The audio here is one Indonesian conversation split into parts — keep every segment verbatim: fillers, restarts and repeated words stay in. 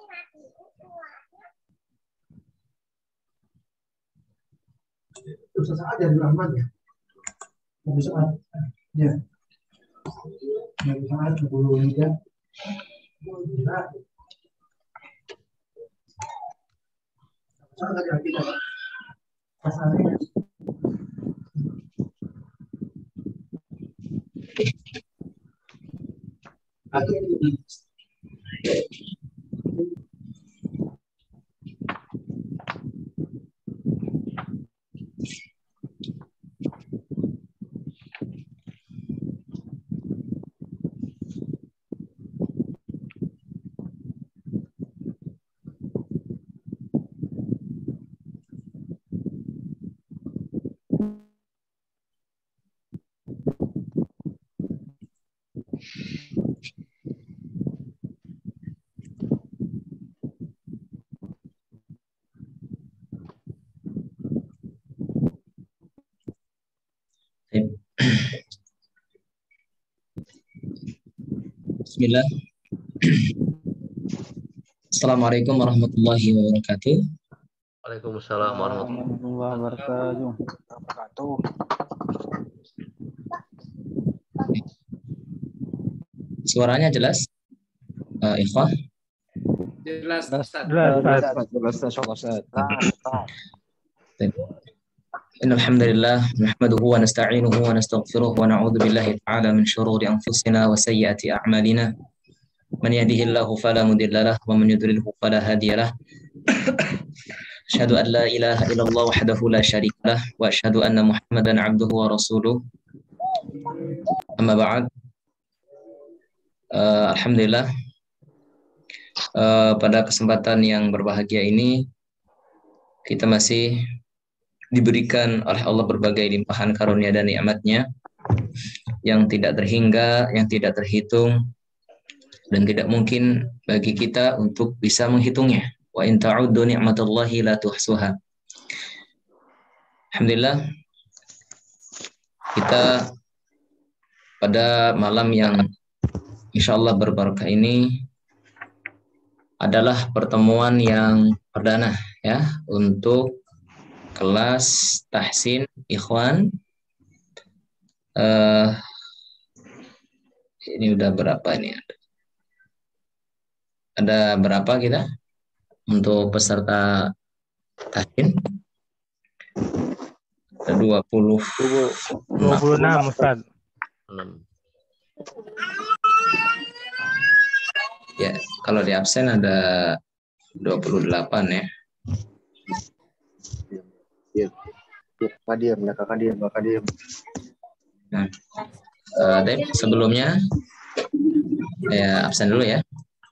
Ustaz ada di Rahman ya? Bisa ya. Bisa ada sepuluh liga. Sangat lagi pasalnya. Bismillah. Assalamualaikum warahmatullahi wabarakatuh. Waalaikumsalam warahmatullahi wabarakatuh. Suaranya jelas? Uh, Ikhwah? Jelas, jelas, jelas. Innal hamdalillah nahmaduhu wa nasta'inuhu wa nastaghfiruh wa na'udzu billahi ta'ala min shururi anfusina wa sayyiati a'malina. Man yahdihillahu fala mudilla lahu wa man yudlilhu fala hadiya lahu. Asyhadu an la ilaha illallah wahdahu la syarika lah wa asyhadu anna Muhammadan 'abduhu wa rasuluh. Amma ba'd. Uh, alhamdulillah. Uh, pada kesempatan yang berbahagia ini kita masih diberikan oleh Allah berbagai limpahan karunia dan nikmat-Nya yang tidak terhingga, yang tidak terhitung, dan tidak mungkin bagi kita untuk bisa menghitungnya. Wa in ta'uddu ni'matallahi la tuhsuha. Alhamdulillah, kita pada malam yang insya Allah berbarakah ini adalah pertemuan yang perdana ya untuk kelas tahsin ikhwan. Uh, ini udah berapa ini? Ada berapa kita untuk peserta tahsin? Ada dua puluh enam Ustaz. Ya, kalau di absen ada dua puluh delapan ya. Ya, maka diam, ya kakak diam, maka diam. Nah, uh, Dep, sebelumnya ya absen dulu ya.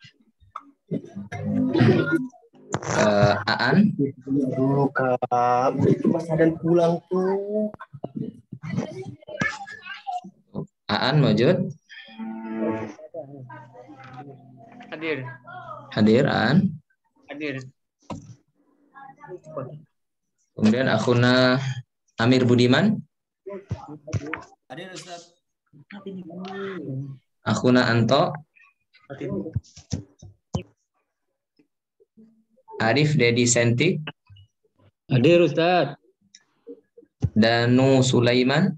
Uh, Aan dulu kak, itu Mas Adan pulang tuh. Aan Mawjud? Hadir. Hadir Aan? Hadir. Kemudian akhuna Amir Budiman? Hadir Ustaz. Akhuna Anto? Hadir. Arif Dedi Senti? Hadir Ustaz. Danu Sulaiman?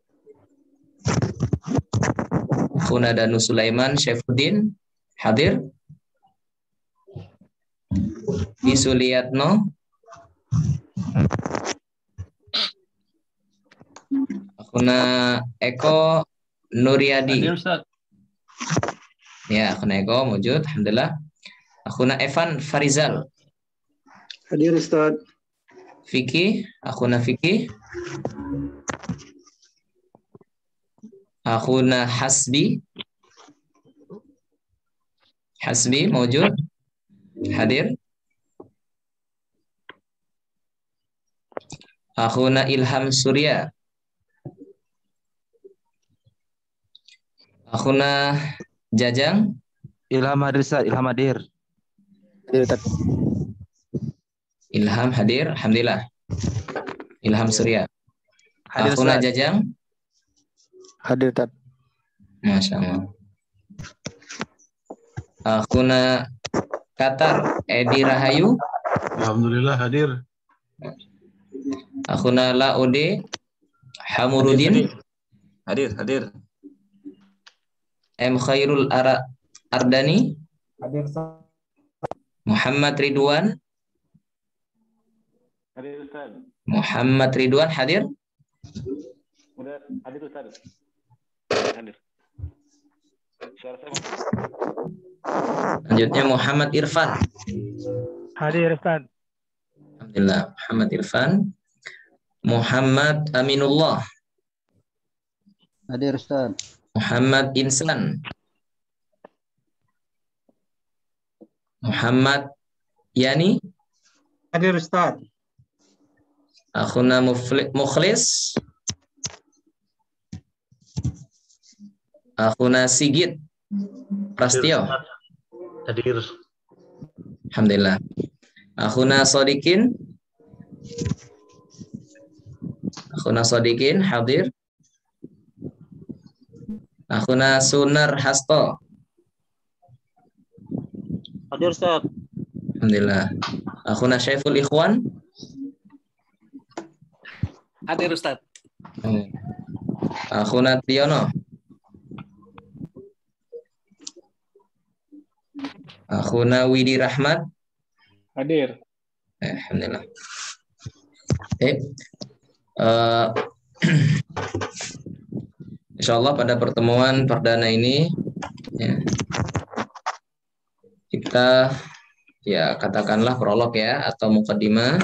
Akhuna Danu Sulaiman Syaifuddin? Hadir? Isuliatno? Akhuna Eko Nuryadi? Hadir Ustaz. Ya, akhuna Eko wujud, alhamdulillah. Akhuna Evan Farizal? Hadir Ustaz. Fiki, akhuna Fiki? Akhuna Hasbi? Hasbi wujud? Hadir? Akhuna Ilham Surya? Akhuna Jajang? Ilham hadir Ustaz, Ilham hadir. Hadir Ustaz. Ilham hadir, alhamdulillah. Ilham Surya. Hadir Akhuna Ustaz. Jajang? Hadir Ustaz. Masya Allah. Akhuna Qatar Edi Rahayu. Alhamdulillah hadir. Akhuna Laude Hamurudin. Hadir, hadir. M Khairul Ara Ardani. Hadir, Ustaz. Muhammad Ridwan. Hadir Ustaz. Muhammad Ridwan hadir. Udah hadir Ustaz. Hadir. Suara saya. Selanjutnya Muhammad Irfan. Hadir Ustaz. Alhamdulillah, Muhammad Irfan. Muhammad Aminullah. Hadir Ustaz. Muhammad Insan. Muhammad Yani. Hadir, Ustaz. Akhuna Mufli- Mukhlis. Akhuna Sigit Prastio. Hadir. Alhamdulillah. Akhuna Sodikin. Akhuna Sodikin hadir. Akhuna Sunar Hasto. Hadir Ustaz. Alhamdulillah. Akhuna Syaiful Ikhwan. Hadir Ustaz. Akhuna Tiono. Akhuna Widi Rahmat. Hadir. Eh, Alhamdulillah. Eh, uh, Insyaallah pada pertemuan perdana ini ya, kita ya katakanlah prolog ya atau mukaddimah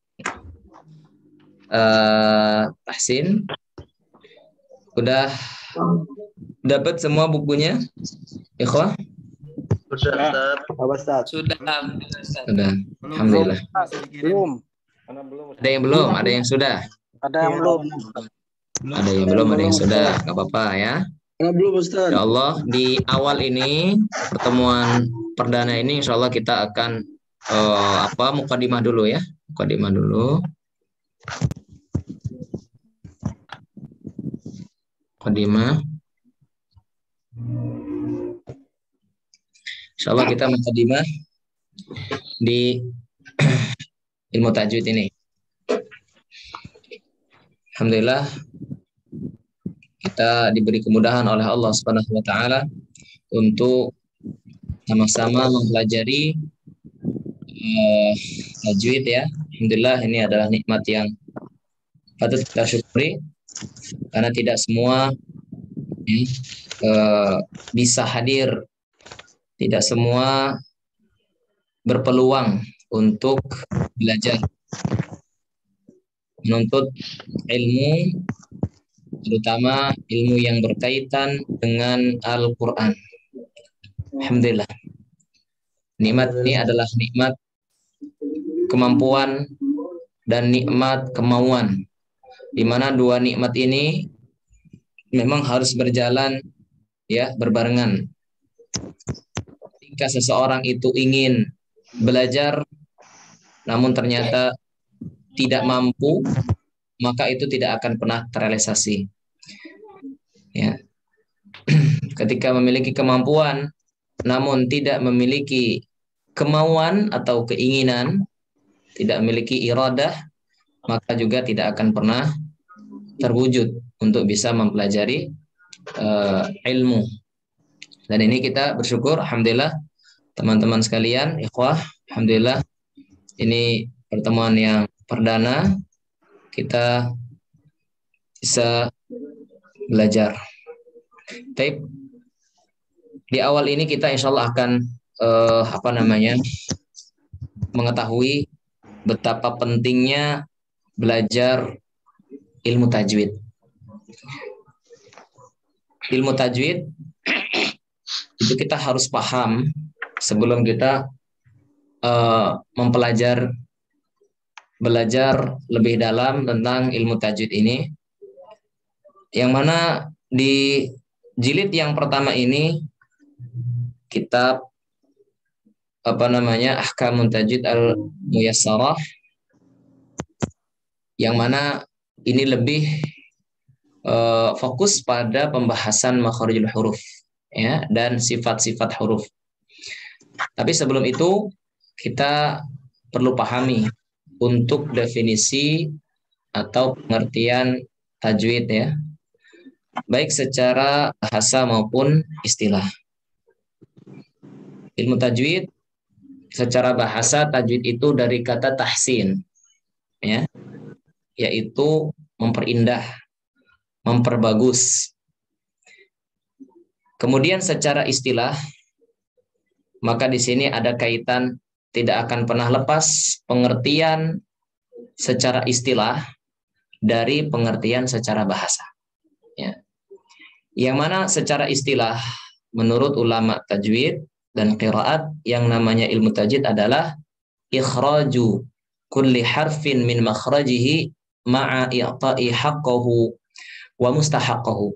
uh, tahsin. Udah dapat semua bukunya, ikhwah? Sudah Ustaz. Sudah. Sudah. Alhamdulillah. Belum. Mana belum Ustaz? Ada yang belum, ada yang sudah. Ada yang belum. Ada yang belum, ada yang sudah. Gak apa-apa ya. Belum Ustaz. Ya Allah, di awal ini pertemuan perdana ini insya Allah kita akan uh, apa mukadimah dulu ya. Mukadimah dulu. Mukadimah. Insya Allah kita mukadimah di ilmu tajwid ini. Alhamdulillah kita diberi kemudahan oleh Allah Subhanahu wa taala untuk sama-sama mempelajari uh, tajwid ya. Alhamdulillah ini adalah nikmat yang patut kita syukuri karena tidak semua ya, uh, bisa hadir, tidak semua berpeluang untuk belajar menuntut ilmu, terutama ilmu yang berkaitan dengan Al-Quran. Alhamdulillah. Nikmat ini adalah nikmat kemampuan dan nikmat kemauan, di mana dua nikmat ini memang harus berjalan ya berbarengan. Jika seseorang itu ingin belajar, namun ternyata tidak mampu, maka itu tidak akan pernah terrealisasi. Ya. Ketika memiliki kemampuan, namun tidak memiliki kemauan atau keinginan, tidak memiliki iradah, maka juga tidak akan pernah terwujud untuk bisa mempelajari uh, ilmu. Dan ini kita bersyukur, alhamdulillah, teman-teman sekalian, ikhwah, alhamdulillah, ini pertemuan yang perdana kita bisa belajar. Tapi di awal ini kita insya Allah akan uh, apa namanya mengetahui betapa pentingnya belajar ilmu tajwid. Ilmu tajwid itu kita harus paham sebelum kita uh, mempelajari belajar lebih dalam tentang ilmu tajwid ini, yang mana di jilid yang pertama ini kitab apa namanya Ahkamun Tajwid Al-Muyassarah, yang mana ini lebih uh, fokus pada pembahasan makharijul huruf ya dan sifat-sifat huruf. Tapi sebelum itu kita perlu pahami untuk definisi atau pengertian tajwid ya, baik secara bahasa maupun istilah. Ilmu tajwid secara bahasa, tajwid itu dari kata tahsin ya, yaitu memperindah, memperbagus. Kemudian secara istilah, maka di sini ada kaitan, tidak akan pernah lepas pengertian secara istilah dari pengertian secara bahasa. Ya. Yang mana secara istilah, menurut ulama tajwid dan qiraat, yang namanya ilmu tajwid adalah ikhraju kulli harfin min makhrajihi ma'a i'ta'i haqqahu wa mustahaqqahu.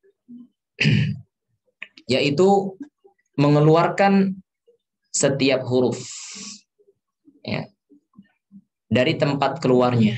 Yaitu mengeluarkan setiap huruf ya, dari tempat keluarnya.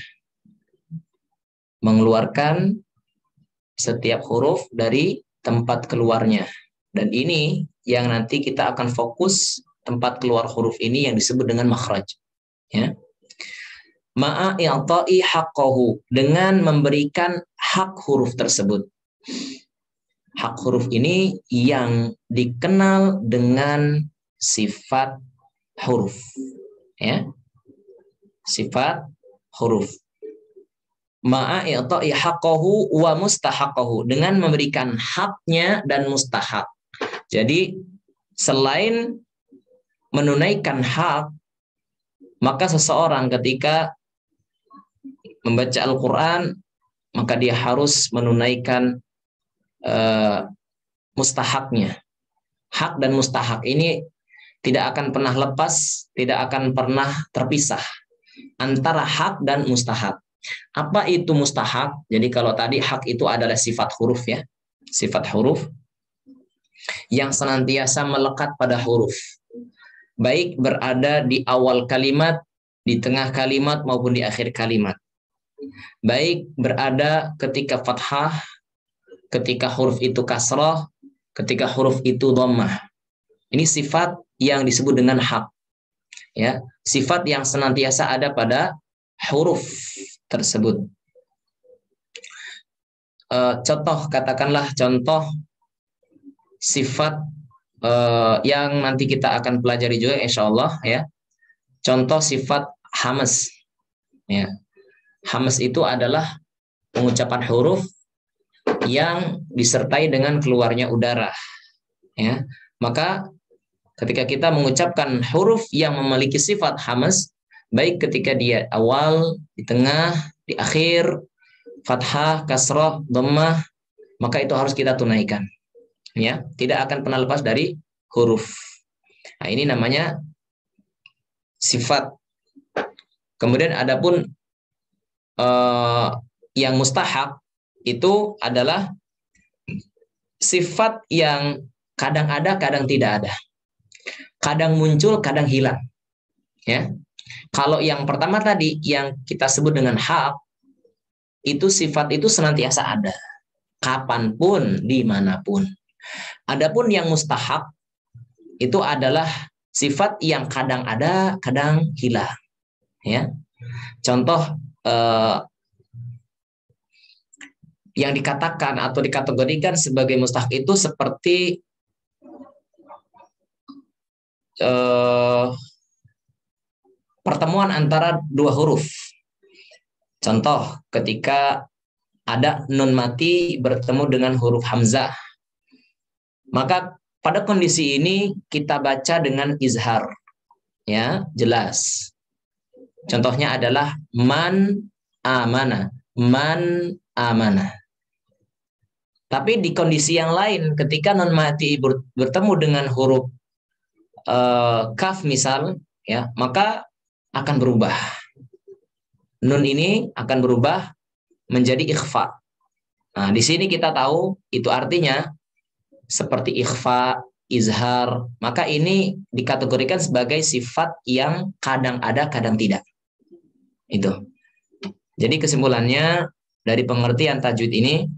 Mengeluarkan setiap huruf dari tempat keluarnya. Dan ini yang nanti kita akan fokus tempat keluar huruf ini yang disebut dengan makhraj. Ya. Ma'a i'ta'i haqqahu, dengan memberikan hak huruf tersebut. Hak huruf ini yang dikenal dengan sifat huruf. Ya. Sifat huruf. Ma'a i'ta'i haqqahu wa mustahaqqahu, dengan memberikan haknya dan mustahak. Jadi selain menunaikan hak, maka seseorang ketika membaca Al-Quran, maka dia harus menunaikan uh, mustahaknya. Hak dan mustahak ini tidak akan pernah lepas, tidak akan pernah terpisah antara hak dan mustahak. Apa itu mustahak? Jadi kalau tadi hak itu adalah sifat huruf ya, sifat huruf yang senantiasa melekat pada huruf, baik berada di awal kalimat, di tengah kalimat maupun di akhir kalimat. Baik berada ketika fathah, ketika huruf itu kasrah, ketika huruf itu dhammah. Ini sifat yang disebut dengan hak. Ya, sifat yang senantiasa ada pada huruf tersebut. E, contoh, katakanlah contoh sifat e, yang nanti kita akan pelajari juga insya Allah ya. Contoh sifat hamas. Ya. Hamas itu adalah pengucapan huruf yang disertai dengan keluarnya udara. Ya. Maka ketika kita mengucapkan huruf yang memiliki sifat hamas, baik ketika dia awal, di tengah, di akhir, fathah, kasrah, dhammah, maka itu harus kita tunaikan. Ya, tidak akan pernah lepas dari huruf. Nah, ini namanya sifat. Kemudian adapun eh, yang mustahak itu adalah sifat yang kadang ada, kadang tidak ada. Kadang muncul, kadang hilang. Ya. Kalau yang pertama tadi yang kita sebut dengan hak, itu sifat itu senantiasa ada, kapanpun, dimanapun. Adapun yang mustahak itu adalah sifat yang kadang ada, kadang hilang. Ya, contoh eh, yang dikatakan atau dikategorikan sebagai mustahak itu seperti eh, pertemuan antara dua huruf. Contoh, ketika ada nun mati bertemu dengan huruf hamzah, maka pada kondisi ini kita baca dengan izhar, ya jelas. Contohnya adalah man amana, man amana. Tapi di kondisi yang lain, ketika nun mati bertemu dengan huruf uh, kaf misal, ya maka akan berubah. Nun ini akan berubah menjadi ikhfa. Nah, di sini kita tahu itu artinya seperti ikhfa, izhar, maka ini dikategorikan sebagai sifat yang kadang ada, kadang tidak. Itu. Jadi kesimpulannya dari pengertian tajwid ini,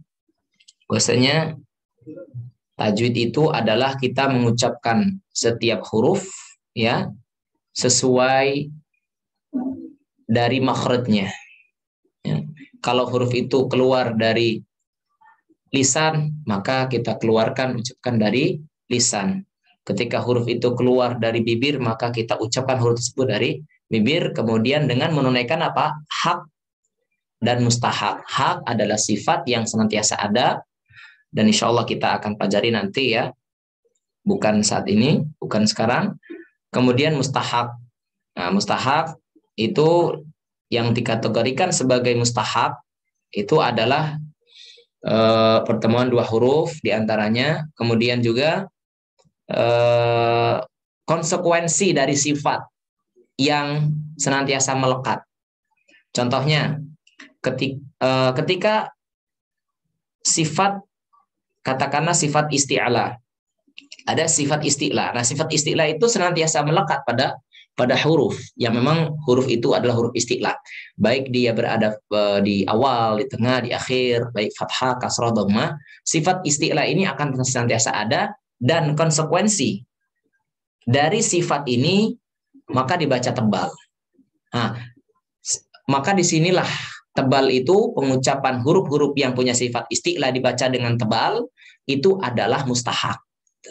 bahwasanya tajwid itu adalah kita mengucapkan setiap huruf ya sesuai dari makhrajnya. Ya. Kalau huruf itu keluar dari lisan, maka kita keluarkan, ucapkan dari lisan. Ketika huruf itu keluar dari bibir, maka kita ucapkan huruf tersebut dari bibir. Kemudian dengan menunaikan apa? Hak dan mustahak. Hak adalah sifat yang senantiasa ada, dan insya Allah kita akan pelajari nanti ya. Bukan saat ini, bukan sekarang. Kemudian mustahak. Nah, mustahak itu yang dikategorikan sebagai mustahak itu adalah Uh, pertemuan dua huruf diantaranya, kemudian juga uh, konsekuensi dari sifat yang senantiasa melekat. Contohnya, ketika, uh, ketika sifat, katakanlah sifat isti'la, ada sifat isti'la. Nah, sifat isti'la itu senantiasa melekat pada pada huruf yang memang huruf itu adalah huruf isti'la, baik dia berada di awal, di tengah, di akhir, baik fathah, kasrah, dhammah. Sifat isti'la ini akan senantiasa ada, dan konsekuensi dari sifat ini maka dibaca tebal. Nah, maka disinilah tebal itu, pengucapan huruf-huruf yang punya sifat isti'la dibaca dengan tebal, itu adalah mustahak.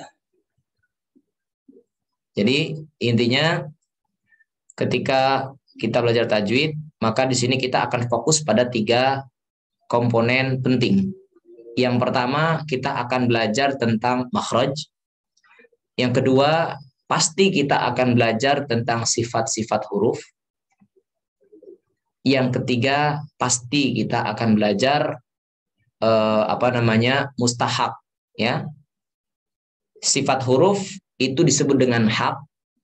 Jadi intinya ketika kita belajar tajwid, maka di sini kita akan fokus pada tiga komponen penting. Yang pertama, kita akan belajar tentang makhraj. Yang kedua, pasti kita akan belajar tentang sifat-sifat huruf. Yang ketiga, pasti kita akan belajar eh, apa namanya mustahak. Ya, sifat huruf itu disebut dengan hak.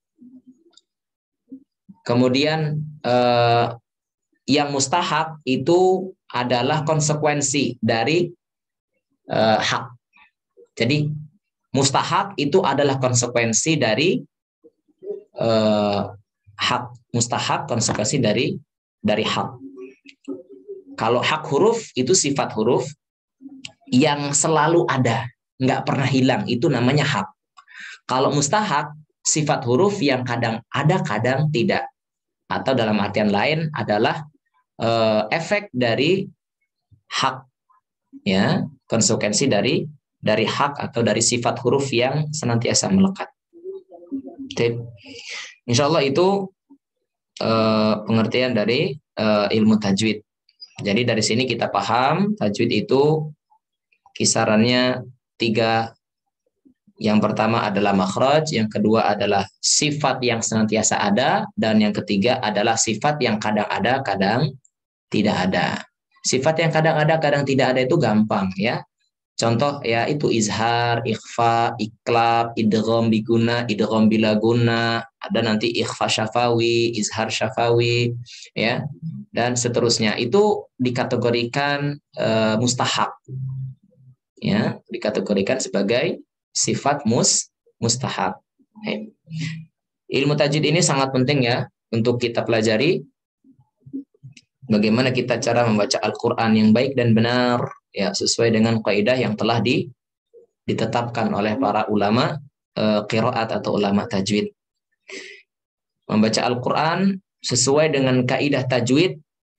Kemudian eh, yang mustahak itu adalah konsekuensi dari eh, hak. Jadi mustahak itu adalah konsekuensi dari eh, hak. Mustahak konsekuensi dari dari hak. Kalau hak huruf itu sifat huruf yang selalu ada, nggak pernah hilang, itu namanya hak. Kalau mustahak sifat huruf yang kadang ada, kadang tidak. Atau dalam artian lain adalah uh, efek dari hak, ya, konsekuensi dari dari hak atau dari sifat huruf yang senantiasa melekat. Oke. Insya Allah itu uh, pengertian dari uh, ilmu tajwid. Jadi dari sini kita paham tajwid itu kisarannya tiga. Yang pertama adalah makhraj, yang kedua adalah sifat yang senantiasa ada, dan yang ketiga adalah sifat yang kadang ada, kadang tidak ada. Sifat yang kadang ada, kadang tidak ada itu gampang ya. Contoh ya itu izhar, ikhfa, iklab, idgham biguna, idgham bila guna, ada nanti ikhfa syafawi, izhar syafawi, ya, dan seterusnya. Itu dikategorikan uh, mustahak, ya, dikategorikan sebagai sifat mus mustahak. Hey. Ilmu tajwid ini sangat penting ya untuk kita pelajari. Bagaimana kita cara membaca Al-Quran yang baik dan benar, ya, sesuai dengan kaidah yang telah di, ditetapkan oleh para ulama eh, qiraat atau ulama tajwid. Membaca Al-Quran sesuai dengan kaidah tajwid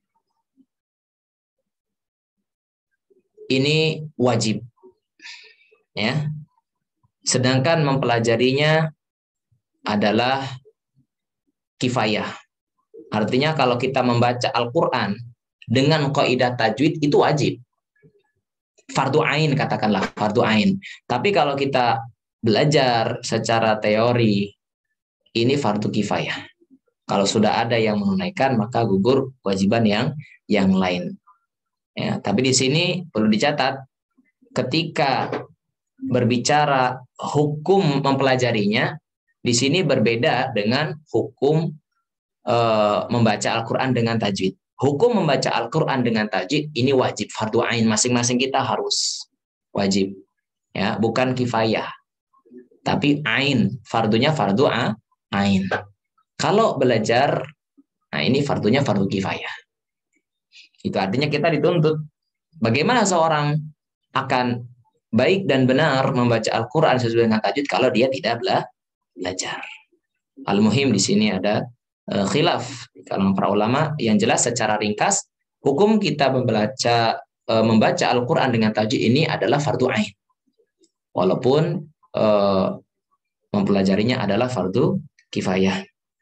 ini wajib, ya. Sedangkan mempelajarinya adalah kifayah. Artinya kalau kita membaca Al-Quran dengan kaidah tajwid itu wajib. Fardu ain, katakanlah fardu ain. Tapi kalau kita belajar secara teori, ini fardu kifayah. Kalau sudah ada yang menunaikan, maka gugur kewajiban yang yang lain. Ya, tapi di sini perlu dicatat, ketika berbicara hukum mempelajarinya, di sini berbeda dengan hukum e, membaca Al-Quran dengan tajwid. Hukum membaca Al-Quran dengan tajwid ini wajib, fardu ain, masing-masing kita harus wajib, ya, bukan kifayah, tapi ain, fardunya fardu ain. Kalau belajar, nah ini fardunya fardu kifayah. Itu artinya kita dituntut bagaimana seorang akan baik dan benar membaca Al-Quran sesuai dengan tajwid kalau dia tidak bela belajar. Al-muhim di sini ada uh, khilaf di kalangan para ulama. Yang jelas secara ringkas, hukum kita membaca uh, membaca Al-Quran dengan tajwid ini adalah fardu ain. Walaupun uh, mempelajarinya adalah fardu kifayah.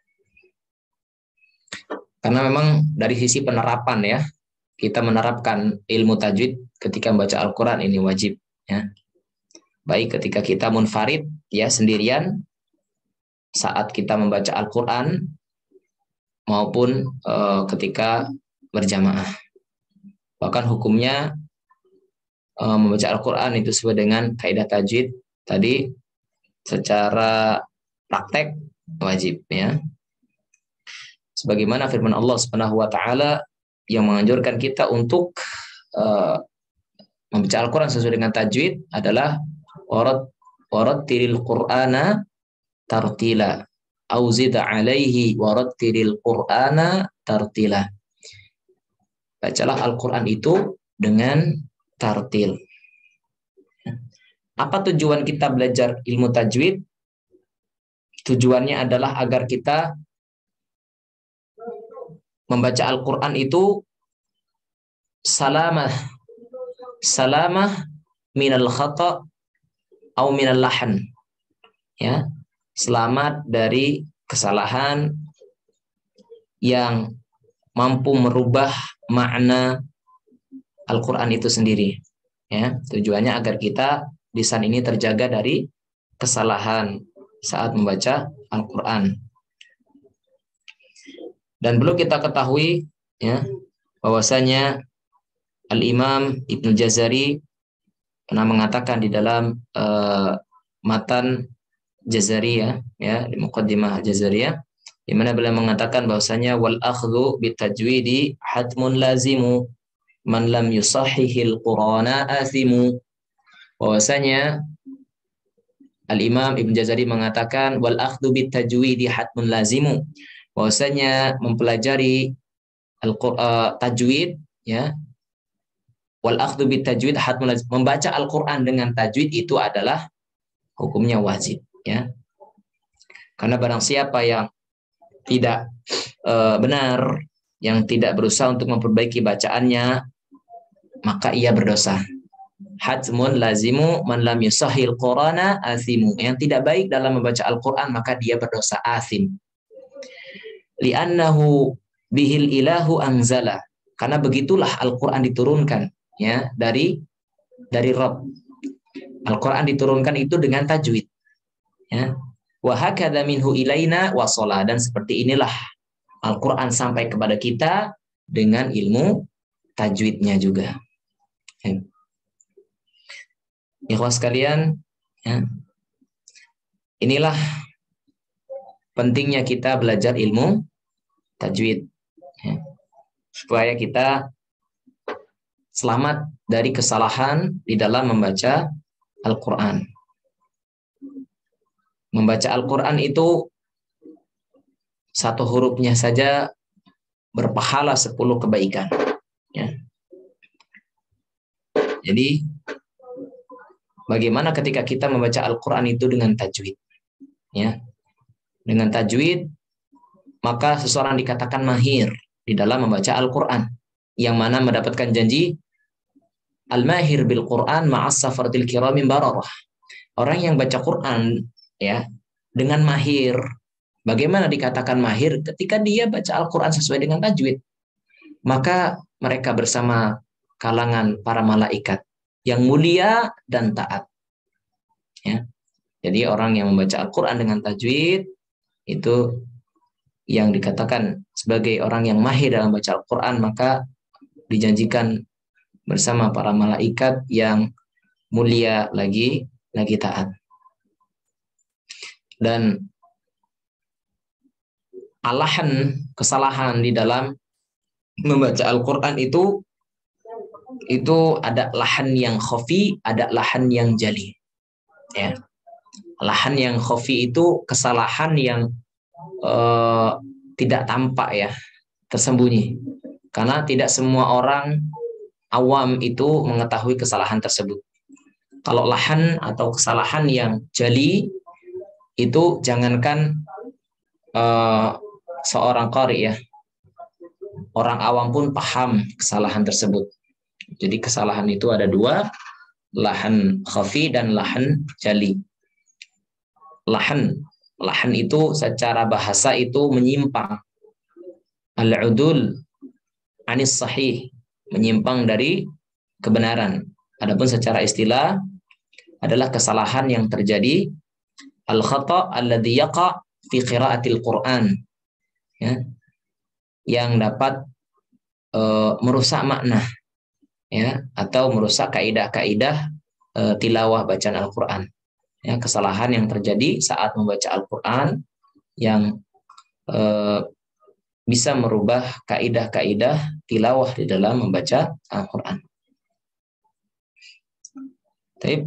Karena memang dari sisi penerapan ya, kita menerapkan ilmu tajwid ketika membaca Al-Quran ini wajib ya. Baik ketika kita munfarid ya sendirian saat kita membaca Al-Quran maupun e, ketika berjamaah. Bahkan hukumnya e, membaca Al-Quran itu sesuai dengan kaidah tajwid tadi secara praktek wajib ya. Sebagaimana firman Allah Subhanahu wa taala yang menganjurkan kita untuk uh, membaca Al-Quran sesuai dengan tajwid adalah warat warattilil Qur'ana tartila au zid alaihi warattilil Qur'ana tartila. Bacalah Al-Quran itu dengan tartil. Apa tujuan kita belajar ilmu tajwid? Tujuannya adalah agar kita membaca Al-Quran itu salamah salamah minal khata' au minal lahan ya, selamat dari kesalahan yang mampu merubah makna Al-Quran itu sendiri ya. Tujuannya agar kita lisan ini terjaga dari kesalahan saat membaca Al-Quran. Dan perlu kita ketahui ya bahwasanya Al-Imam Ibnu Jazari pernah mengatakan di dalam uh, matan Jazariyah ya, di Muqaddimah Jazariyah, di mana beliau mengatakan bahwasanya wal akhdhu bitajwidi hatmun lazimu man lam yusahhihil Qur'ana athimu. Bahwasanya Al-Imam Ibnu Jazari mengatakan wal akhdhu bitajwidi hatmun lazimu, bahwasanya mempelajari Al-Qur'an tajwid ya, wal akhdhu bit tajwid hatmun lazim, membaca Al-Qur'an dengan tajwid itu adalah hukumnya wajib ya. Karena barang siapa yang tidak uh, benar, yang tidak berusaha untuk memperbaiki bacaannya, maka ia berdosa. Hatmun lazimu man lam yusahhil Qur'ana athimu. Yang tidak baik dalam membaca Al-Qur'an maka dia berdosa, athim. Li'annahu bihil ilahu anzala, karena begitulah Al-Quran diturunkan ya dari dari Rabb. Al-Quran diturunkan itu dengan tajwid ya. Wa hakadha minhu ilaina wasala, dan seperti inilah Al-Quran sampai kepada kita dengan ilmu tajwidnya juga ya. Ikhwas sekalian ya, inilah pentingnya kita belajar ilmu tajwid ya, supaya kita selamat dari kesalahan di dalam membaca Al-Quran. Membaca Al-Quran itu satu hurufnya saja berpahala sepuluh kebaikan ya. Jadi bagaimana ketika kita membaca Al-Quran itu dengan tajwid ya. Dengan tajwid, maka seseorang dikatakan mahir di dalam membaca Al-Quran, yang mana mendapatkan janji al-mahir bil Quran ma'as safaratil kiramin bararah. Orang yang baca Quran ya dengan mahir. Bagaimana dikatakan mahir? Ketika dia baca Al-Quran sesuai dengan tajwid, maka mereka bersama kalangan para malaikat yang mulia dan taat ya. Jadi orang yang membaca Al-Quran dengan tajwid itu yang dikatakan sebagai orang yang mahir dalam baca Al-Quran, maka dijanjikan bersama para malaikat yang mulia lagi lagi taat. Dan alahan kesalahan di dalam membaca Al-Quran itu itu ada lahan yang khafi, ada lahan yang jali ya. Lahan yang khafi itu kesalahan yang uh, tidak tampak ya, tersembunyi. Karena tidak semua orang awam itu mengetahui kesalahan tersebut. Kalau lahan atau kesalahan yang jali itu jangankan uh, seorang qari ya, orang awam pun paham kesalahan tersebut. Jadi kesalahan itu ada dua, lahan khafi dan lahan jali. Lahan, lahan itu secara bahasa itu menyimpang. Al-udul anis sahih, menyimpang dari kebenaran. Adapun secara istilah adalah kesalahan yang terjadi, al-khata' alladhi yaqa' fi qiraatil Qur'an. Ya, yang dapat e, merusak makna, ya, atau merusak kaidah-kaidah e, tilawah bacaan Al-Qur'an. Ya, kesalahan yang terjadi saat membaca Al-Qur'an yang e, bisa merubah kaidah-kaidah tilawah di dalam membaca Al-Qur'an. Tapi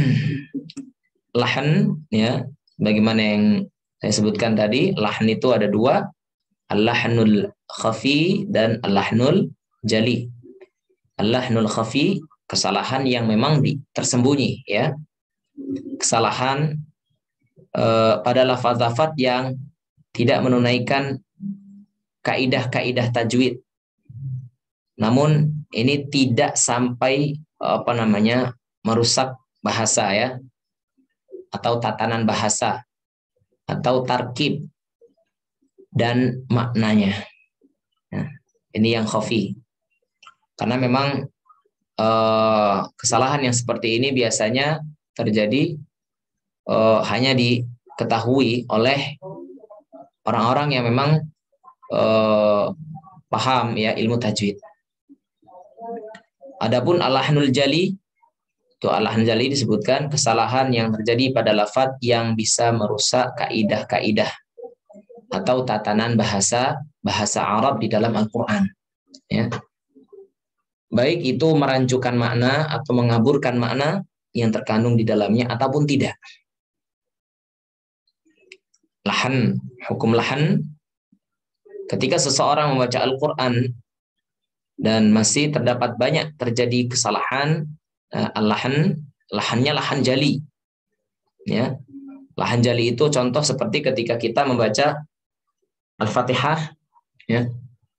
lahan, ya, bagaimana yang saya sebutkan tadi, lahan itu ada dua, al-lahnul khafi dan al-lahnul jali. Al-lahnul khafi, kesalahan yang memang di, tersembunyi, ya, kesalahan eh, pada lafaz-lafaz yang tidak menunaikan kaidah-kaidah tajwid. Namun ini tidak sampai apa namanya merusak bahasa, ya, atau tatanan bahasa, atau tarkib dan maknanya. Nah, ini yang khafi. Karena memang eh, kesalahan yang seperti ini biasanya terjadi eh, hanya diketahui oleh orang-orang yang memang eh, paham, ya, ilmu tajwid. Adapun al-lahnul jali, itu al-lahnul jali disebutkan kesalahan yang terjadi pada lafaz yang bisa merusak kaidah-kaidah atau tatanan bahasa bahasa Arab di dalam Al-Qur'an, ya. Baik itu merancukan makna atau mengaburkan makna yang terkandung di dalamnya ataupun tidak. Lahan, hukum lahan, ketika seseorang membaca Al-Qur'an dan masih terdapat banyak terjadi kesalahan, al-lahan, lahannya lahan jali, ya. Lahan jali itu contoh seperti ketika kita membaca Al-Fatihah, ya.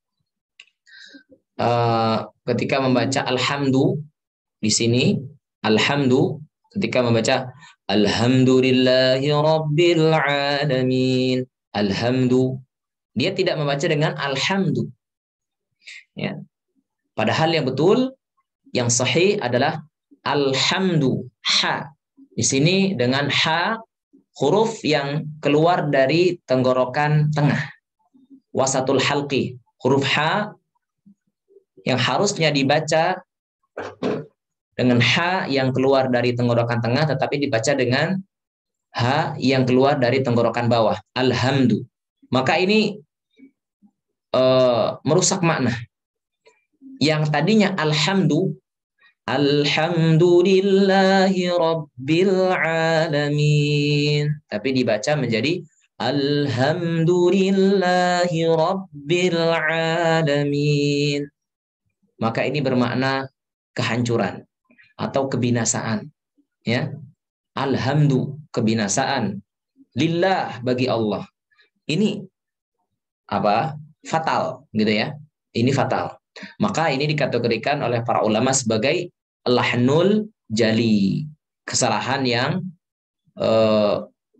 Uh, ketika membaca alhamdu di sini, alhamdu, ketika membaca alhamdulillahi rabbil alamin, alhamdu, dia tidak membaca dengan alhamdu, ya. Padahal yang betul, yang sahih adalah alhamdu, ha. Di sini dengan ha, huruf yang keluar dari tenggorokan tengah, wasatul halqi, huruf ha yang harusnya dibaca dengan ha yang keluar dari tenggorokan tengah, tetapi dibaca dengan ha yang keluar dari tenggorokan bawah, alhamdu. Maka ini uh, merusak makna. Yang tadinya alhamdu, alhamdulillahi rabbil alamin, tapi dibaca menjadi alhamdulillahi rabbil alamin. Maka ini bermakna kehancuran atau kebinasaan, ya. Alhamdu, kebinasaan, lillah, bagi Allah. Ini apa? Fatal, gitu, ya. Ini fatal. Maka ini dikategorikan oleh para ulama sebagai lahnul jali, kesalahan yang eh,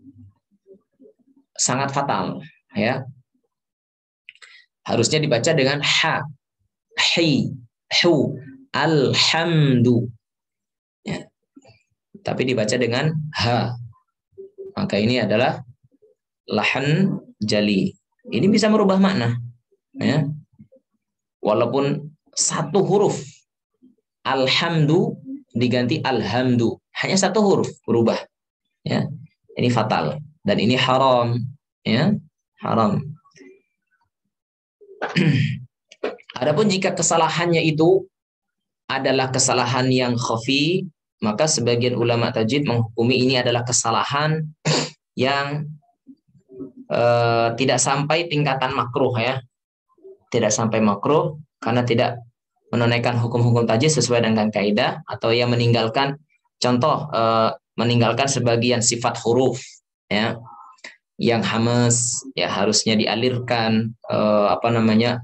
sangat fatal, ya. Harusnya dibaca dengan ha, hi, hu, alhamdu, ya. Tapi dibaca dengan ha. Maka ini adalah lahan jali. Ini bisa merubah makna, ya. Walaupun satu huruf, alhamdu diganti alhamdu, hanya satu huruf berubah, ya. Ini fatal dan ini haram, ya, haram. Adapun jika kesalahannya itu adalah kesalahan yang khafi, maka sebagian ulama tajwid menghukumi ini adalah kesalahan yang uh, tidak sampai tingkatan makruh, ya. Tidak sampai makruh karena tidak menunaikan hukum-hukum tajwid sesuai dengan kaidah, atau yang meninggalkan, contoh uh, meninggalkan sebagian sifat huruf, ya. yang hamas ya harusnya dialirkan eh, apa namanya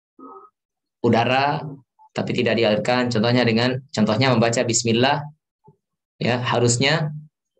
udara tapi tidak dialirkan. Contohnya dengan contohnya membaca bismillah ya harusnya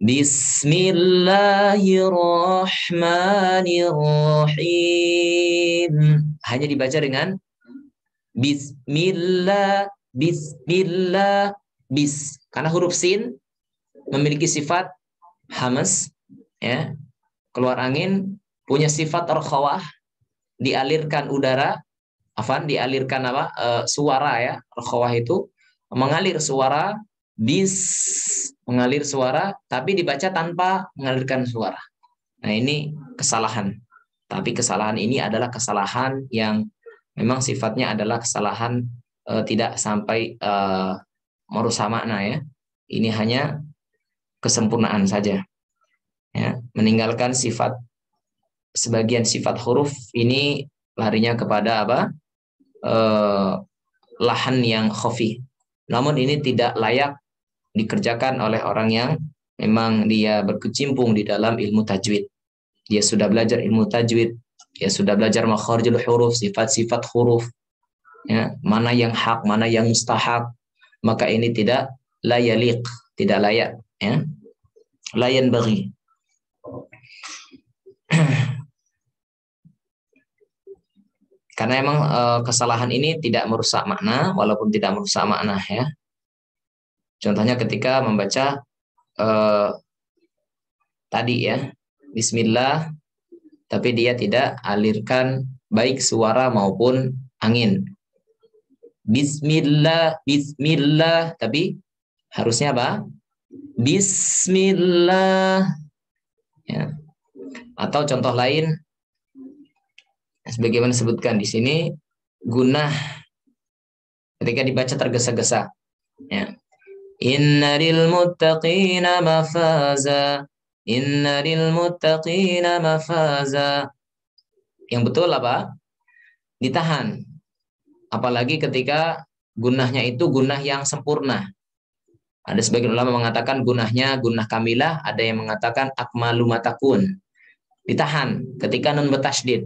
Bismillahirrahmanirrahim. Hanya dibaca dengan Bismillah, Bismillah, bis. Karena huruf sin memiliki sifat hamas, ya, keluar angin, punya sifat rokhawah, dialirkan udara, afan, dialirkan apa? E, suara ya, rokhawah itu mengalir suara. Bis mengalir suara, tapi dibaca tanpa mengalirkan suara. Nah ini kesalahan. Tapi kesalahan ini adalah kesalahan yang memang sifatnya adalah kesalahan e, tidak sampai e, merusak makna ya. Ini hanya kesempurnaan saja. Ya, meninggalkan sifat sebagian sifat huruf ini larinya kepada apa? E, lahan yang khafi. Namun ini tidak layak dikerjakan oleh orang yang memang dia berkecimpung di dalam ilmu tajwid. Dia sudah belajar ilmu tajwid, dia sudah belajar makharijul huruf, sifat-sifat huruf, ya, mana yang hak, mana yang mustahak, maka ini tidak layaliq, tidak layak, ya. Layan bagi. Karena emang e, kesalahan ini tidak merusak makna, walaupun tidak merusak makna ya. Contohnya ketika membaca eh, tadi ya, Bismillah, tapi dia tidak alirkan baik suara maupun angin. Bismillah, Bismillah, tapi harusnya apa? Bismillah. Ya. Atau contoh lain, sebagaimana disebutkan di sini, gunah ketika dibaca tergesa-gesa. Ya. Inna lil muttaqina mafaza. Inna lil muttaqina mafaza. Yang betul apa? Ditahan. Apalagi ketika gunahnya itu gunah yang sempurna. Ada sebagian ulama mengatakan gunahnya gunah kamilah, ada yang mengatakan akmalu matakun. Ditahan ketika nun bertasydid.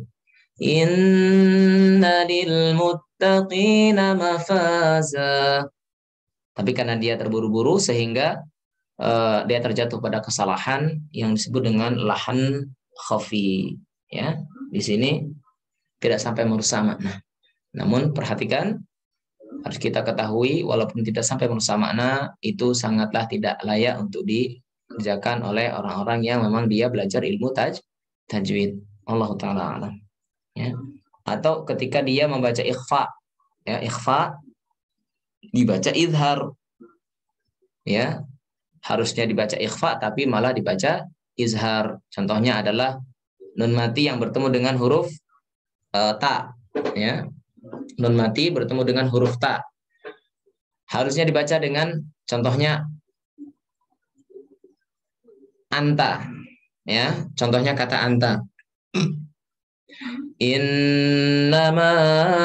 Inna lil muttaqina mafaza. Tapi karena dia terburu-buru sehingga uh, dia terjatuh pada kesalahan yang disebut dengan lahan khafi. Ya, di sini tidak sampai merusak makna. Namun perhatikan, harus kita ketahui walaupun tidak sampai merusak makna, itu sangatlah tidak layak untuk dikerjakan oleh orang-orang yang memang dia belajar ilmu taj tajwid. Allah taala alam. Ya. Atau ketika dia membaca ikhfa, ya ikhfa dibaca izhar, ya harusnya dibaca ikhfa tapi malah dibaca izhar. Contohnya adalah nun mati yang bertemu dengan huruf uh, ta, ya nun mati bertemu dengan huruf ta, harusnya dibaca dengan contohnya anta, ya contohnya kata anta. Innama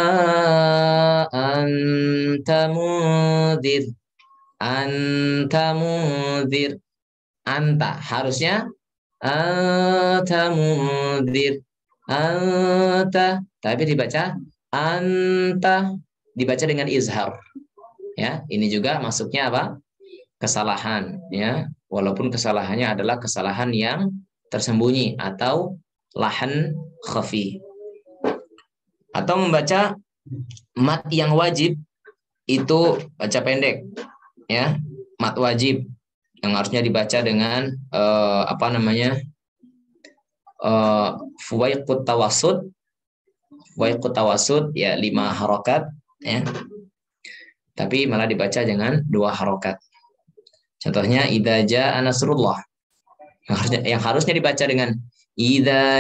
anta mudhir. Anta mudhir. Anta harusnya anta mudhir. Anta, tapi dibaca anta, dibaca dengan izhar. Ya, ini juga masuknya apa? Kesalahan, ya. Walaupun kesalahannya adalah kesalahan yang tersembunyi atau lahan khafi. Atau membaca mat yang wajib itu baca pendek, ya mat wajib yang harusnya dibaca dengan uh, apa namanya uh, fuwaiqut tawassud, fuwaiqut tawassud ya lima harokat, ya tapi malah dibaca dengan dua harokat. Contohnya idza jaa nasrullah, yang harusnya, yang harusnya dibaca dengan idza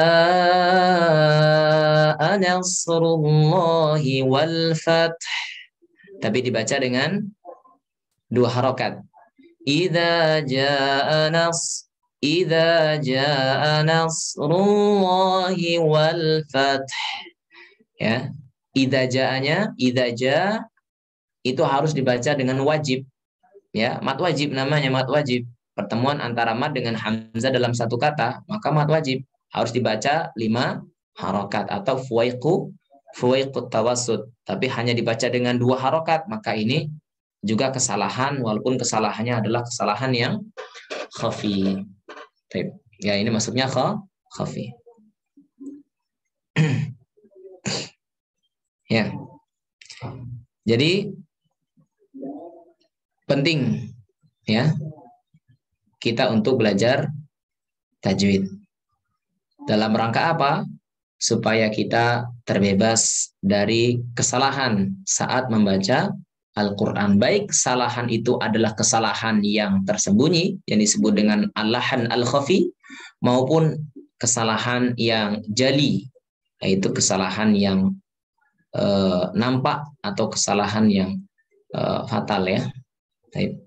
jaa nasrullahi wal fath, tapi dibaca dengan dua harokat. Idza jaa nas, idza jaa nasrullahi wal fath. Ya, idza jaanya, idza jaa itu harus dibaca dengan wajib. Ya, mat wajib namanya mat wajib. pertemuan antara mad dengan hamzah dalam satu kata, maka mad wajib harus dibaca lima harokat atau fuwaiqu fuwaiqut tawassut. Tapi hanya dibaca dengan dua harokat, maka ini juga kesalahan, walaupun kesalahannya adalah kesalahan yang khafi. Ya, ini maksudnya khafi. Ya. Jadi penting ya kita untuk belajar tajwid. Dalam rangka apa? Supaya kita terbebas dari kesalahan saat membaca Al-Quran. Baik kesalahan itu adalah kesalahan yang tersembunyi, yang disebut dengan al-lahan al-khafi, maupun kesalahan yang jali, yaitu kesalahan yang eh, nampak atau kesalahan yang eh, fatal ya. Baik.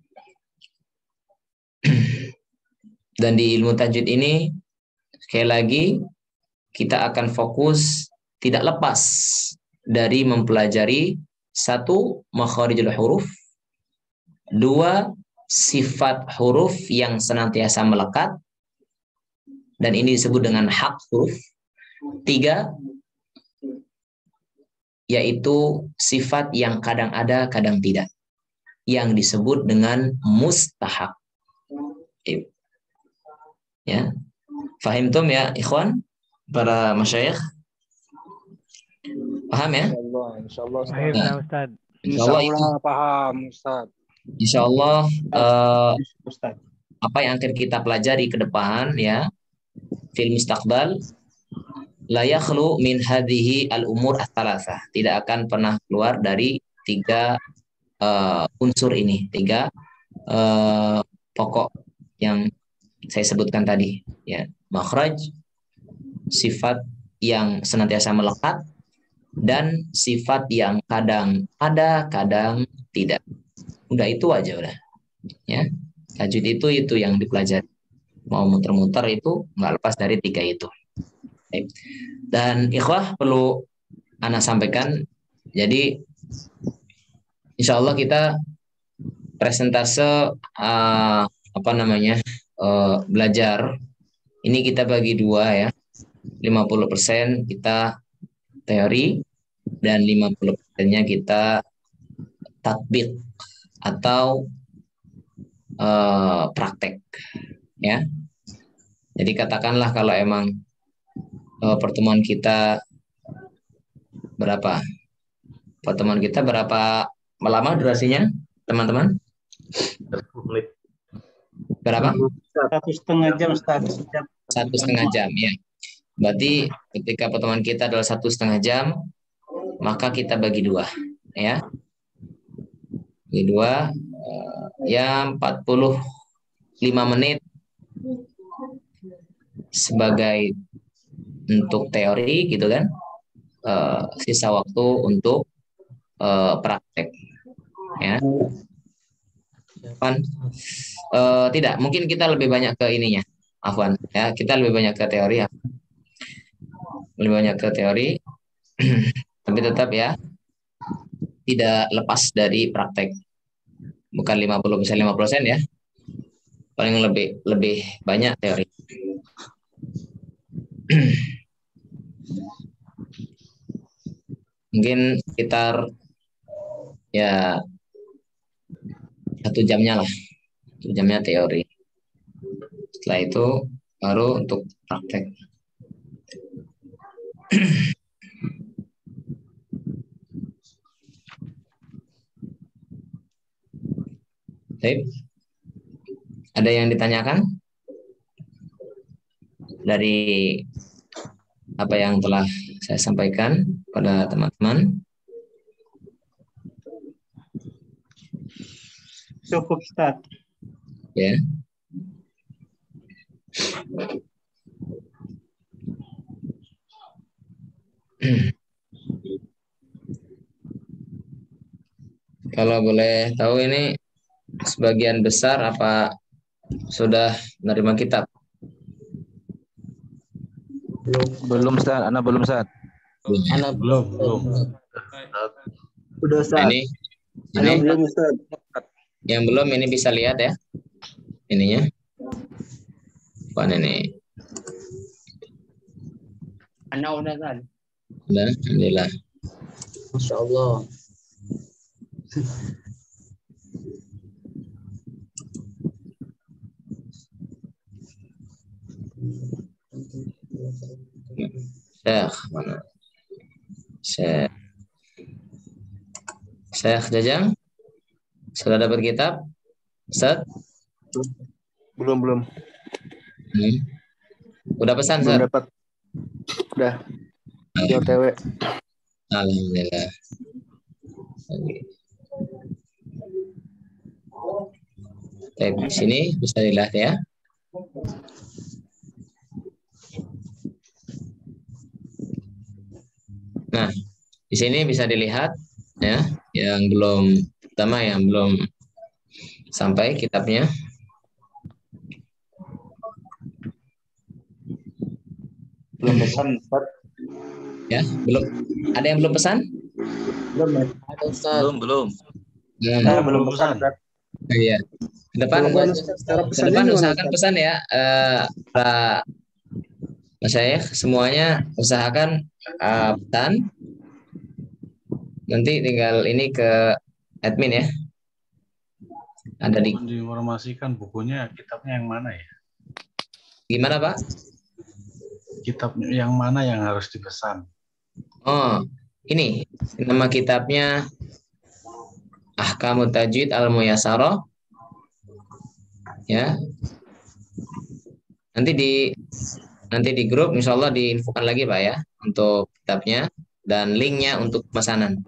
Dan di ilmu tajwid ini sekali lagi kita akan fokus tidak lepas dari mempelajari satu, makharijul huruf, dua, sifat huruf yang senantiasa melekat, dan ini disebut dengan hak huruf, tiga, yaitu sifat yang kadang ada, kadang tidak, yang disebut dengan mustahak. Ya, fahimtum ya ikhwan, para masyayikh? Paham ya? Insyaallah, Baik, Nah, Ustaz. insyaallah itu, paham, Ustaz. insyaallah uh, Ustaz. apa yang akan kita pelajari ke depan ya, fil mustaqbal la yakhlu min hadhihi al-umur ats-tsalatsah. Tidak akan pernah keluar dari tiga uh, unsur ini, tiga uh, pokok yang saya sebutkan tadi ya. Makhraj, sifat yang senantiasa melekat, dan sifat yang kadang ada, kadang tidak. Udah itu aja udah. Ya. Tajwid itu itu yang dipelajari. Mau muter-muter itu nggak lepas dari tiga itu. Dan ikhwah perlu ana sampaikan. Jadi insya Allah kita presentase uh, apa namanya uh, belajar ini kita bagi dua ya. lima puluh persen kita teori dan lima puluh persennya kita tatbik atau uh, praktek ya. Jadi katakanlah kalau emang uh, pertemuan kita berapa? Pertemuan kita berapa lama durasinya, teman-teman? menit. Berapa? Satu setengah jam, Ustaz. Satu setengah jam ya. Berarti ketika pertemuan kita adalah satu setengah jam, maka kita bagi dua, ya. Bagi dua, uh, ya empat puluh lima menit sebagai untuk teori, gitu kan. Uh, sisa waktu untuk uh, praktek, ya. Afwan, uh, tidak, mungkin kita lebih banyak ke ininya, Afwan, ya. Kita lebih banyak ke teori, ya. Lebih banyak ke teori, tapi tetap ya tidak lepas dari praktek. Bukan lima puluh persen lima puluh persen ya, paling lebih lebih banyak teori. Mungkin sekitar ya satu jamnya lah, satu jamnya teori. Setelah itu baru untuk praktek. Baik. Ada yang ditanyakan dari apa yang telah saya sampaikan pada teman-teman? Cukup, Ustaz. Ya. Kalau boleh tahu ini sebagian besar apa sudah menerima kitab? Belum, Ustaz. Anak belum, Ustaz. Anak Belum, belum. Udah, Ustaz. Ini, Anak ini belum, Ustaz. yang belum ini bisa lihat ya. ininya. Apaan ini? Anak udah kan? Udah, alhamdulillah. Masya Allah. Syekh mana? Syekh. Syekh Jajang. Sudah dapat kitab? Ustaz? Belum belum. Hmm. Udah pesan, Belum Ustaz? dapat. Udah. Di O T W. Alhamdulillah. Oke. Baik, di sini bisa dilihat ya. Nah, di sini bisa dilihat ya, yang belum pertama yang belum sampai kitabnya. Belum pesan, Ustaz. Ya, belum. Ada yang belum pesan? Belum ya? Ada, Ustaz. Belum, belum. Hmm. Nah, belum pesan, Ustaz. Iya. Ke depan, Jawaban secara ke pesannya depan gimana, usahakan Ustaz? pesan ya, eh, para masyayikh semuanya usahakan eh, pesan. Nanti tinggal ini ke admin ya. Ada di Mohon diinformasikan bukunya, kitabnya yang mana ya? gimana Pak? Kitab yang mana yang harus dipesan? Oh, ini nama kitabnya Ahkamut Tajwid Al-Muyassarah. Ya. Nanti di nanti di grup insya Allah diinfokan lagi Pak ya untuk kitabnya dan linknya untuk pesanan.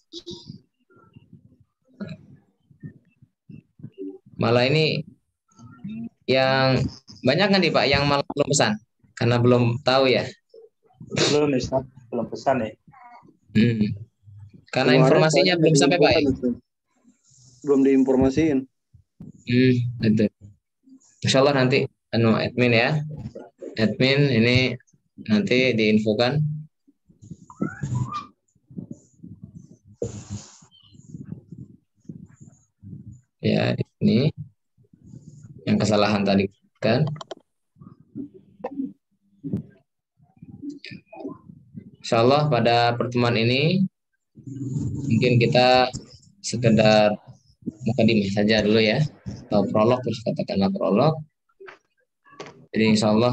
Malah ini yang banyak kan nih Pak yang malah belum pesan karena belum tahu ya. Belum, Ustaz. Belum pesan ya. Hmm. Karena Kemarin informasinya saya belum sampai Pak ya. diinfokan, Ustaz. Belum diinformasiin. Hmm, itu. Insya Allah nanti anu admin ya. Admin ini nanti diinfokan. Ya, ini yang kesalahan tadi kan. Insya Allah pada pertemuan ini mungkin kita sekedar mukadimah saja dulu ya, atau prolog, terus katakanlah prolog. Jadi insya Allah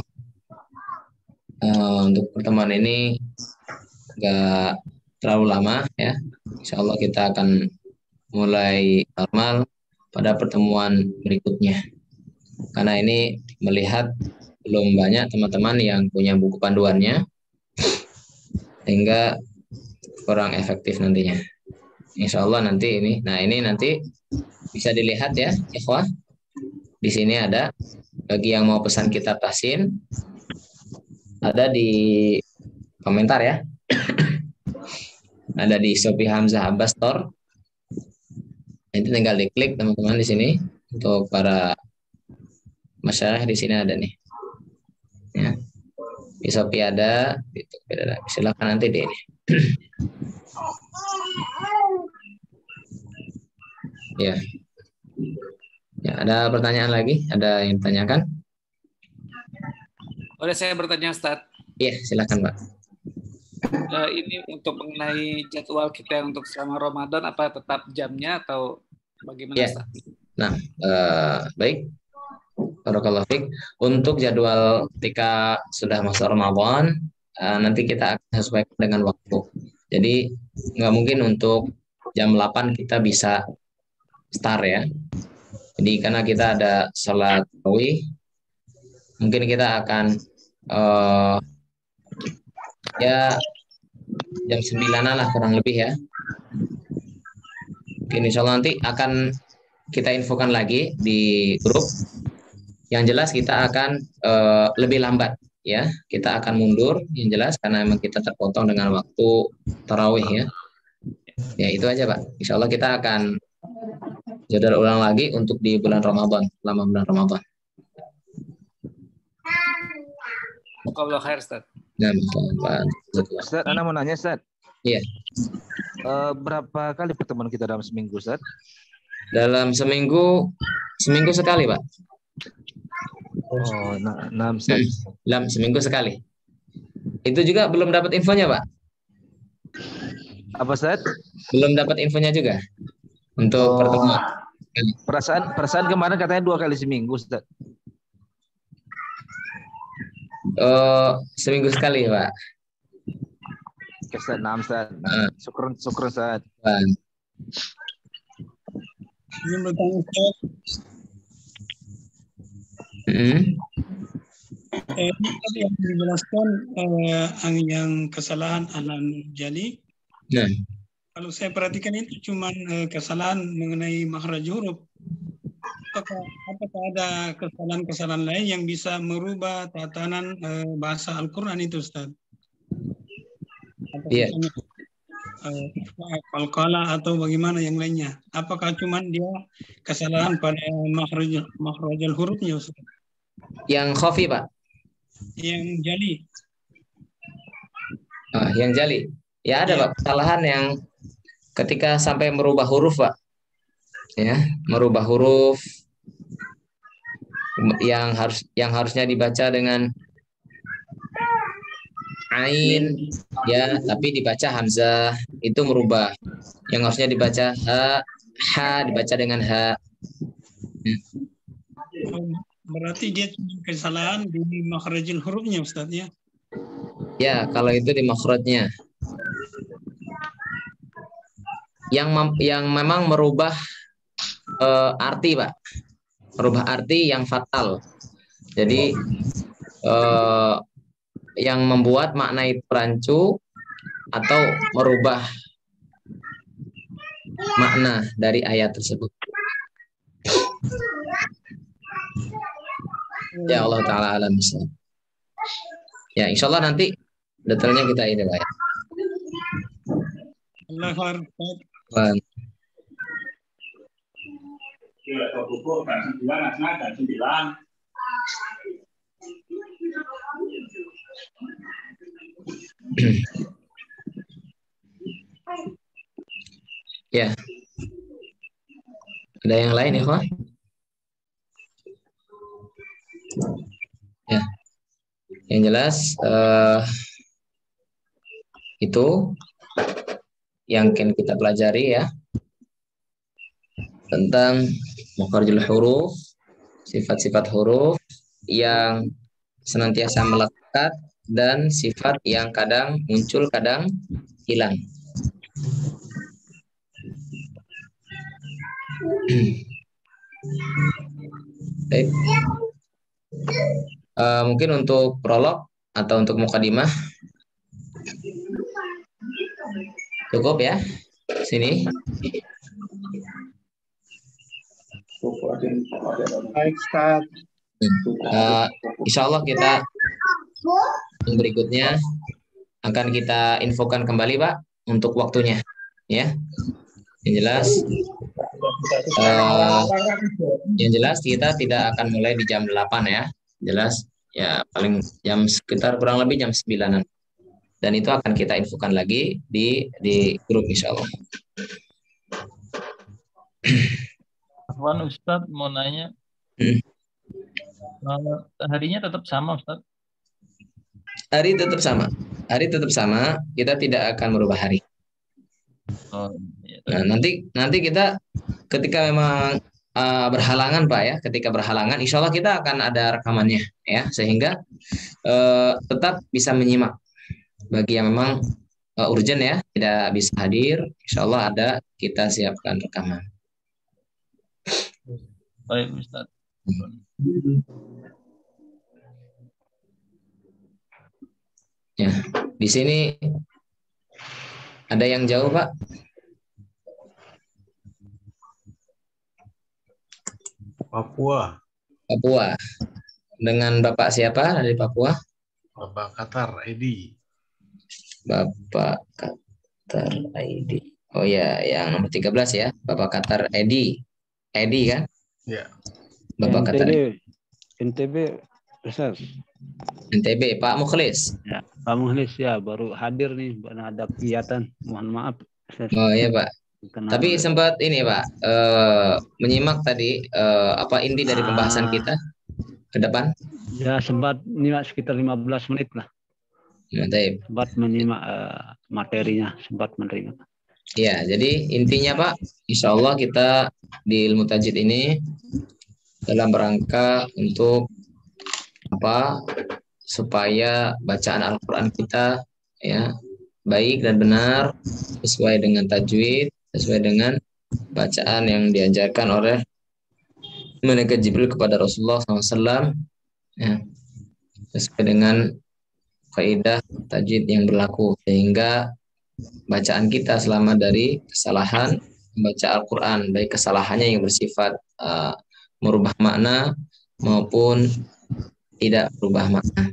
uh, untuk pertemuan ini nggak terlalu lama ya. Insya Allah kita akan mulai normal pada pertemuan berikutnya. Karena ini melihat belum banyak teman-teman yang punya buku panduannya, sehingga kurang efektif nantinya. Insya Allah nanti ini, nah ini nanti bisa dilihat ya, ikhwah. Di sini ada, bagi yang mau pesan kitab tahsin, ada di komentar ya. Ada di Shopee Hamzah Abbas Store. Nanti tinggal diklik teman-teman di sini untuk para masyarakat di sini ada nih. Ya. Di Shopee ada, di Tokopedia ada. Silakan nanti di ini. Ya. Ya, ada pertanyaan lagi? Ada yang ditanyakan? Boleh saya bertanya, Ustaz? Iya, silakan, Pak. Uh, ini untuk mengenai jadwal kita untuk selama Ramadan, apa tetap jamnya atau bagaimana, Ya. Ustaz? Nah, eh, baik. Barakallahu fiik. Untuk jadwal ketika sudah masuk Ramadan, eh, nanti kita akan sesuaikan dengan waktu. Jadi nggak mungkin untuk jam delapan kita bisa start ya. Jadi karena kita ada sholat tarawih, mungkin kita akan eh, ya jam sembilanan lah kurang lebih ya. Mungkin insya Allah nanti akan kita infokan lagi di grup. Yang jelas kita akan uh, lebih lambat ya. Kita akan mundur yang jelas karena memang kita terpotong dengan waktu tarawih ya. Ya itu aja Pak. Insya Allah kita akan jadwal ulang lagi untuk di bulan Ramadan, selama bulan Ramadan. Kalau khair, Ustaz. Nah, Pak. Ustaz, Ana mau nanya, Ustaz. Iya. Uh, berapa kali pertemuan kita dalam seminggu, Ustaz? Dalam seminggu, seminggu sekali Pak. Oh, na- enam Ustaz. Dalam seminggu sekali. Itu juga belum dapat infonya, Pak? Apa Ustaz? Belum dapat infonya juga untuk Oh, pertemuan. perasaan perasaan kemarin katanya dua kali seminggu Ustaz. Oh, seminggu sekali, Pak. Oke, Ustaz, enam Ustaz. Ah. Syukur syukur Ustaz. Pak. Ini bertanya Ustaz, Mm. eh, ini tadi yang dijelaskan eh, yang kesalahan Alam Jali. Nah, Kalau saya perhatikan itu cuma eh, kesalahan mengenai makhraj huruf. Apakah, apakah ada kesalahan-kesalahan lain yang bisa merubah tatanan eh, bahasa Al-Quran itu, Ustaz? Atau Iya. misalnya, eh, qalqalah atau bagaimana yang lainnya? Apakah cuma dia kesalahan pada makhraj makhrajal hurufnya, Ustaz? yang khafi, Pak. Yang jali. Ah, yang jali. Ya ada, Iya. Pak, kesalahan yang ketika sampai merubah huruf, Pak. Ya, merubah huruf yang harus yang harusnya dibaca dengan ain, ya, tapi dibaca hamzah, itu merubah. Yang harusnya dibaca ha, ha dibaca dengan ha. Berarti dia cuma kesalahan di makhrajil hurufnya, Ustaz, ya? Ya, kalau itu di makhrajnya. Yang mem- yang memang merubah eh, arti, Pak. Merubah arti yang fatal. Jadi eh, yang membuat makna itu rancu atau merubah makna dari ayat tersebut. Ya Allah Ta'ala alam bisawab. Ya, insya Allah nanti detailnya kita ini, Pak. Allah Akbar. Wah. Gila, kalau buku kan sembilan, asna kan sembilan. Ya. Ada yang lain ya, Pak? Ya. Yang jelas eh, itu yang akan kita pelajari ya, tentang makharijul huruf, sifat-sifat huruf yang senantiasa melekat dan sifat yang kadang muncul, kadang hilang. Baik. Uh, mungkin untuk prolog atau untuk mukadimah cukup ya, sini. Baik, Ustaz. Uh, insya Allah kita yang berikutnya akan kita infokan kembali, Pak, untuk waktunya, ya. Yang jelas, uh, yang jelas kita tidak akan mulai di jam delapan ya. Jelas, ya paling jam sekitar kurang lebih jam sembilanan. Dan itu akan kita infokan lagi di di grup insya Allah. Afwan Ustadz mau nanya, Hmm. uh, harinya tetap sama Ustadz? Hari tetap sama. Hari tetap sama, kita tidak akan merubah hari. Oh, iya. Nah, nanti nanti kita ketika memang uh, berhalangan, Pak ya, ketika berhalangan, insya Allah kita akan ada rekamannya ya, sehingga uh, tetap bisa menyimak. Bagi yang memang uh, urgent ya, tidak bisa hadir, insya Allah ada, kita siapkan rekaman. Baik Ustadz. Ya, di sini ada yang jauh, Pak? Papua. Papua. Dengan Bapak siapa dari Papua? Bapak Qatar, Edi. Bapak Qatar Edi. Oh ya, yang nomor tiga belas ya, Bapak Qatar Edi. Edi kan? Ya. Bapak Qatar N T B, Ustaz. N T B, Pak Mukhlis. Ya, Pak Mukhlis ya baru hadir nih, ada kegiatan. Mohon maaf. Ustaz. Oh iya, Pak. Kenapa? Tapi sempat ini, Pak, eh, menyimak tadi eh, apa inti dari pembahasan kita? ke depan? Ya sempat nyimak sekitar lima belas menit lah. Ya, baik. Sempat menyimak uh, materinya, sempat menerima. Ya, jadi intinya Pak, insya Allah kita di ilmu tajwid ini dalam rangka untuk apa? Supaya bacaan Al-Quran kita ya baik dan benar sesuai dengan tajwid, sesuai dengan bacaan yang diajarkan oleh malaikat Jibril kepada Rasulullah shallallahu alaihi wasallam ya, sesuai dengan kaidah tajwid yang berlaku, sehingga bacaan kita selamat dari kesalahan membaca Al-Quran, baik kesalahannya yang bersifat uh, merubah makna maupun tidak berubah makna.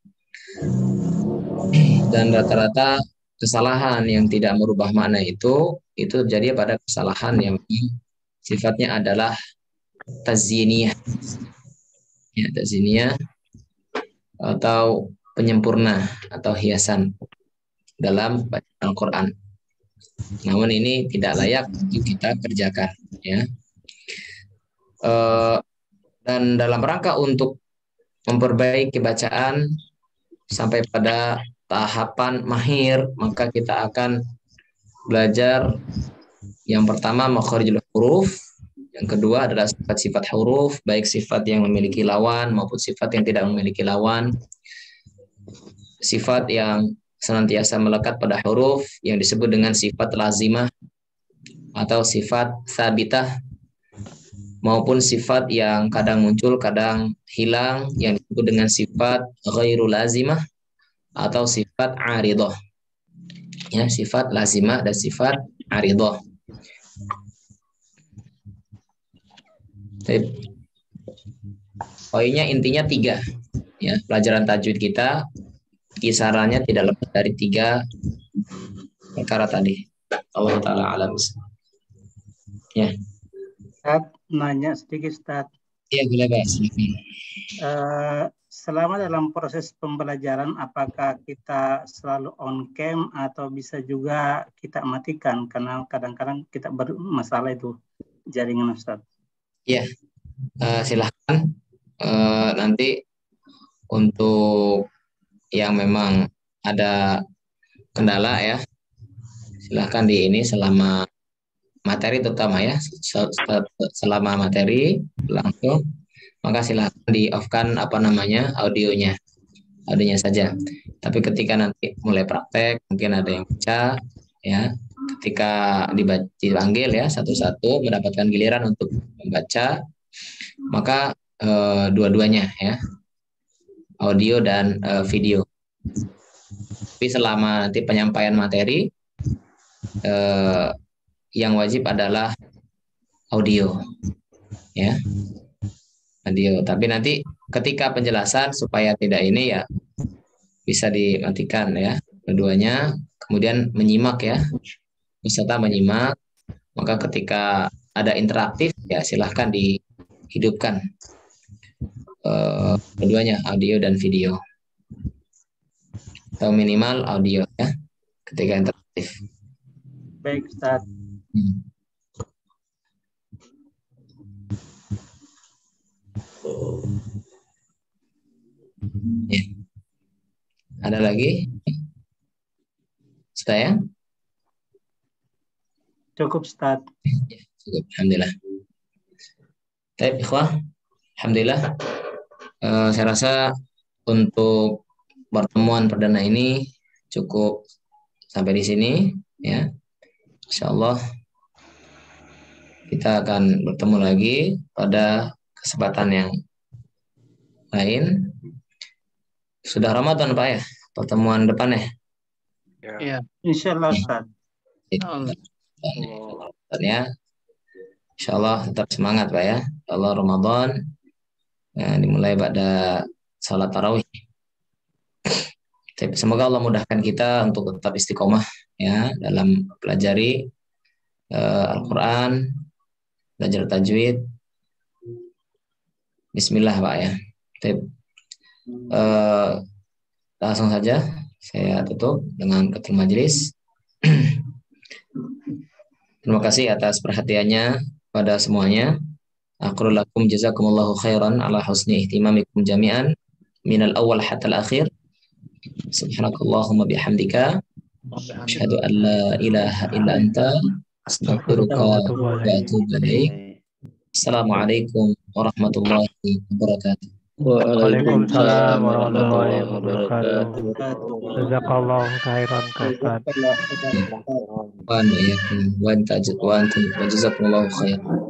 Dan rata-rata kesalahan yang tidak merubah makna itu itu terjadi pada kesalahan yang sifatnya adalah tazyiniyah, ya, tazyiniyah atau penyempurna atau hiasan dalam bacaan Al-Quran. Namun ini tidak layak untuk kita kerjakan, ya. E, dan dalam rangka untuk memperbaiki bacaan sampai pada tahapan mahir, maka kita akan belajar yang pertama makharijul huruf, yang kedua adalah sifat-sifat huruf, baik sifat yang memiliki lawan maupun sifat yang tidak memiliki lawan, sifat yang senantiasa melekat pada huruf yang disebut dengan sifat lazimah atau sifat sabitah, maupun sifat yang kadang muncul kadang hilang yang disebut dengan sifat ghairu lazimah atau sifat aridah. Ya, sifat lazimah dan sifat aridah. Poinnya intinya tiga. Ya, pelajaran tajwid kita kisarannya tidak lebih dari tiga perkara tadi. Allah Ta'ala alam. Ya. Ustaz, nanya sedikit Ustaz. Iya, boleh Pak. Uh, selama dalam proses pembelajaran, apakah kita selalu on cam atau bisa juga kita matikan? Karena kadang-kadang kita bermasalah itu jaringan Ustaz. Iya, uh, silahkan uh, nanti untuk yang memang ada kendala ya, silahkan di ini selama materi terutama ya, selama materi langsung, maka silahkan di off kan apa namanya audionya, audionya saja. Tapi ketika nanti mulai praktek, mungkin ada yang baca ya, ketika dipanggil ya satu-satu mendapatkan giliran untuk membaca, maka eh, dua-duanya ya, audio dan uh, video. Tapi selama nanti penyampaian materi, uh, yang wajib adalah audio, ya, audio. Tapi nanti ketika penjelasan supaya tidak ini ya bisa dimatikan ya keduanya, kemudian menyimak ya, peserta menyimak. Maka ketika ada interaktif ya silahkan dihidupkan. Uh, keduanya audio dan video atau minimal audio ya ketika interaktif. Baik Ustaz. Hmm. Ya. Ada lagi? Sudah ya? Cukup Ustaz. Ya, cukup. Alhamdulillah. Baik, ikhwah. Alhamdulillah. Uh, saya rasa untuk pertemuan perdana ini cukup sampai di sini ya. Insyaallah kita akan bertemu lagi pada kesempatan yang lain. Sudah Ramadan Pak ya pertemuan depan ya? Ya, insyaallah Ustaz. Allah. Ya. Insyaallah tetap semangat Pak ya. Allah Ramadan ya, dimulai pada salat tarawih. Semoga Allah mudahkan kita untuk tetap istiqomah ya dalam pelajari uh, Al-Quran, belajar tajwid. Bismillah Pak ya. Uh, langsung saja saya tutup dengan ketua majelis. Terima kasih atas perhatiannya pada semuanya. Aqulu lakum jazakumullahu khairan ala husni ihtimamikum jami'an minal awal hatta al-akhir. Subhanakallahumma bihamdika asyhadu an la ilaha illa anta astaghfiruka wa atubu ilaik. Assalamualaikum warahmatullahi wabarakatuh. Waalaikumsalam warahmatullahi wabarakatuh. Jazakallahu khairan Ustaz. Wa antum wa antum wa jazakumullahu khairan.